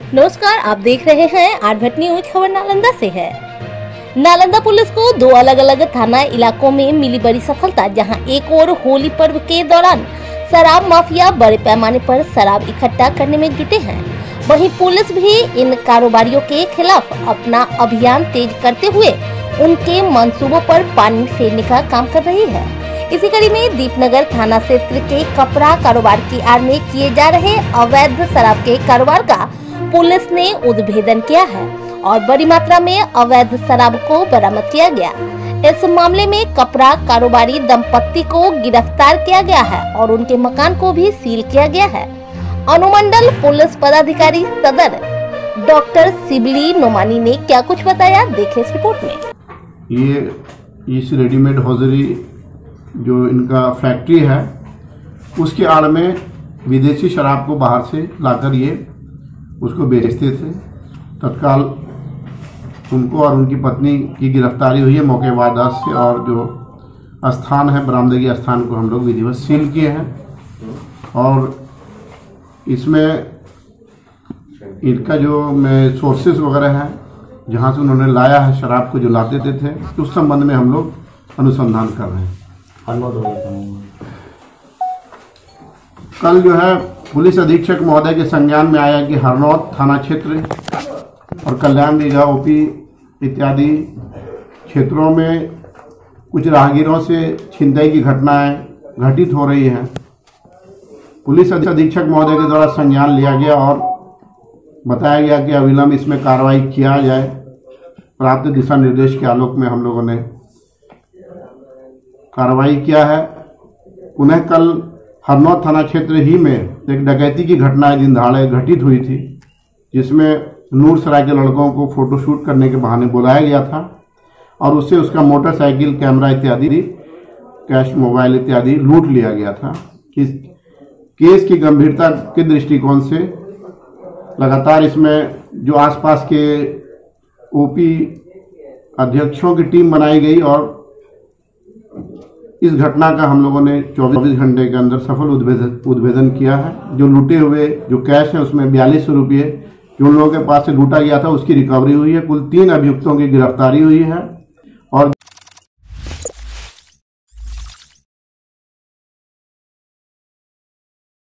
नमस्कार, आप देख रहे हैं आरभट न्यूज। खबर नालंदा से है। नालंदा पुलिस को दो अलग अलग थाना इलाकों में मिली बड़ी सफलता, जहां एक और होली पर्व के दौरान शराब माफिया बड़े पैमाने पर शराब इकट्ठा करने में जुटे हैं। वहीं पुलिस भी इन कारोबारियों के खिलाफ अपना अभियान तेज करते हुए उनके मंसूबों पर पानी फेरने का काम कर रही है। इसी कड़ी में दीपनगर थाना क्षेत्र के कपड़ा कारोबार की आड़ में किए जा रहे अवैध शराब के कारोबार का पुलिस ने उद्भेदन किया है और बड़ी मात्रा में अवैध शराब को बरामद किया गया। इस मामले में कपड़ा कारोबारी दंपत्ति को गिरफ्तार किया गया है और उनके मकान को भी सील किया गया है। अनुमंडल पुलिस पदाधिकारी सदर डॉक्टर शिबली नोमानी ने क्या कुछ बताया, देखें इस रिपोर्ट में। ये इस रेडीमेड हौजरी जो इनका फैक्ट्री है, उसके आड़ में विदेशी शराब को बाहर से लाकर ये उसको बेचते थे। तत्काल उनको और उनकी पत्नी की गिरफ्तारी हुई है मौके वारदात से, और जो स्थान है बरामदगी स्थान को हम लोग विधिवत सील किए हैं। और इसमें इनका जो सोर्सेस वगैरह है, जहाँ से उन्होंने लाया है शराब को जो लाते थे, उस संबंध में हम लोग अनुसंधान कर रहे हैं। कल जो है पुलिस अधीक्षक महोदय के संज्ञान में आया कि हरनौत थाना क्षेत्र और कल्याण बीघा ओपी इत्यादि क्षेत्रों में कुछ राहगीरों से छिनतई की घटनाएं घटित हो रही हैं। पुलिस अधीक्षक महोदय के द्वारा संज्ञान लिया गया और बताया गया कि अविलंब इसमें कार्रवाई किया जाए। प्राप्त दिशा निर्देश के आलोक में हम लोगों ने कार्रवाई किया है। पुनः कल हरनौत थाना क्षेत्र ही में एक डकैती की घटना दिन दहाड़े घटित हुई थी, जिसमें नूरसराय के लड़कों को फोटोशूट करने के बहाने बुलाया गया था और उससे उसका मोटरसाइकिल, कैमरा इत्यादि, कैश, मोबाइल इत्यादि लूट लिया गया था। केस की गंभीरता के दृष्टिकोण से लगातार इसमें जो आसपास के ओपी अध्यक्षों की टीम बनाई गई और इस घटना का हम लोगों ने 24 घंटे के अंदर सफल उद्भेदन किया है। जो लूटे हुए जो कैश है उसमें 4200 रुपये जो उन लोगों के पास से लूटा गया था, उसकी रिकवरी हुई है। कुल 3 अभियुक्तों की गिरफ्तारी हुई है।